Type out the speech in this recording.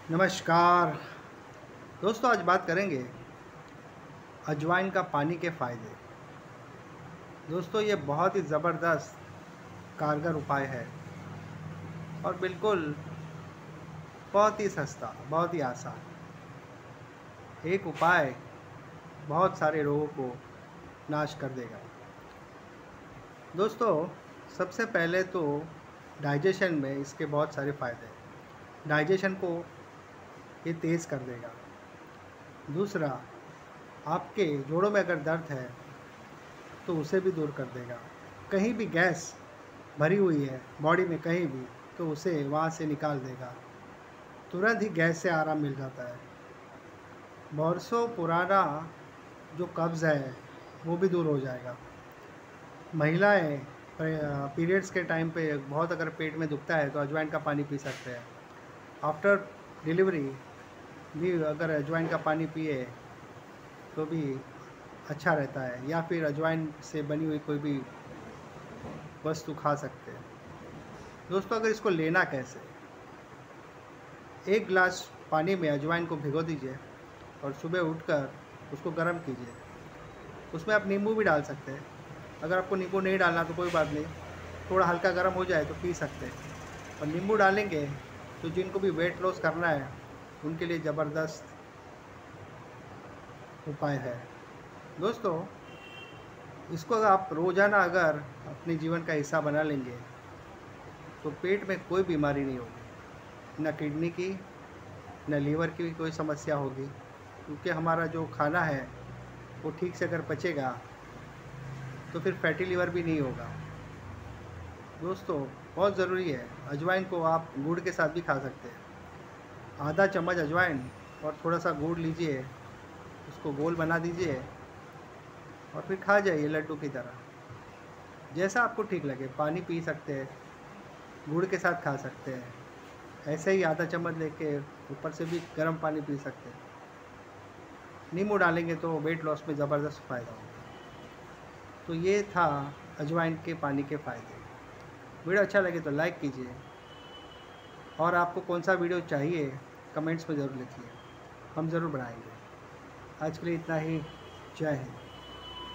नमस्कार दोस्तों, आज बात करेंगे अजवाइन का पानी के फ़ायदे। दोस्तों, ये बहुत ही ज़बरदस्त कारगर उपाय है और बिल्कुल बहुत ही सस्ता, बहुत ही आसान। एक उपाय बहुत सारे रोगों को नाश कर देगा। दोस्तों, सबसे पहले तो डाइजेशन में इसके बहुत सारे फ़ायदे हैं। डाइजेशन को ये तेज़ कर देगा। दूसरा, आपके जोड़ों में अगर दर्द है तो उसे भी दूर कर देगा। कहीं भी गैस भरी हुई है बॉडी में कहीं भी, तो उसे वहाँ से निकाल देगा। तुरंत ही गैस से आराम मिल जाता है। बरसों पुराना जो कब्ज़ है वो भी दूर हो जाएगा। महिलाएं पीरियड्स के टाइम पे बहुत अगर पेट में दुखता है तो अजवाइन का पानी पी सकते हैं। आफ्टर डिलीवरी भी अगर अजवाइन का पानी पिए तो भी अच्छा रहता है, या फिर अजवाइन से बनी हुई कोई भी वस्तु खा सकते हैं। दोस्तों, अगर इसको लेना कैसे, एक गिलास पानी में अजवाइन को भिगो दीजिए और सुबह उठकर उसको गर्म कीजिए। उसमें आप नींबू भी डाल सकते हैं। अगर आपको नींबू नहीं डालना तो कोई बात नहीं, थोड़ा हल्का गर्म हो जाए तो पी सकते हैं। और नींबू डालेंगे तो जिनको भी वेट लॉस करना है उनके लिए ज़बरदस्त उपाय है। दोस्तों, इसको अगर आप रोज़ाना अगर अपने जीवन का हिस्सा बना लेंगे तो पेट में कोई बीमारी नहीं होगी, न किडनी की न लीवर की भी कोई समस्या होगी, क्योंकि हमारा जो खाना है वो ठीक से अगर पचेगा तो फिर फैटी लीवर भी नहीं होगा। दोस्तों, बहुत ज़रूरी है, अजवाइन को आप गुड़ के साथ भी खा सकते हैं। आधा चम्मच अजवाइन और थोड़ा सा गुड़ लीजिए, उसको गोल बना दीजिए और फिर खा जाइए लड्डू की तरह। जैसा आपको ठीक लगे, पानी पी सकते हैं, गुड़ के साथ खा सकते हैं, ऐसे ही आधा चम्मच लेके ऊपर से भी गर्म पानी पी सकते हैं। नींबू डालेंगे तो वेट लॉस में ज़बरदस्त फ़ायदा होगा। तो ये था अजवाइन के पानी के फ़ायदे। वीडियो अच्छा लगे तो लाइक कीजिए, और आपको कौन सा वीडियो चाहिए कमेंट्स में ज़रूर लिखिए, हम ज़रूर बनाएंगे। आज के लिए इतना ही। जय हिंद।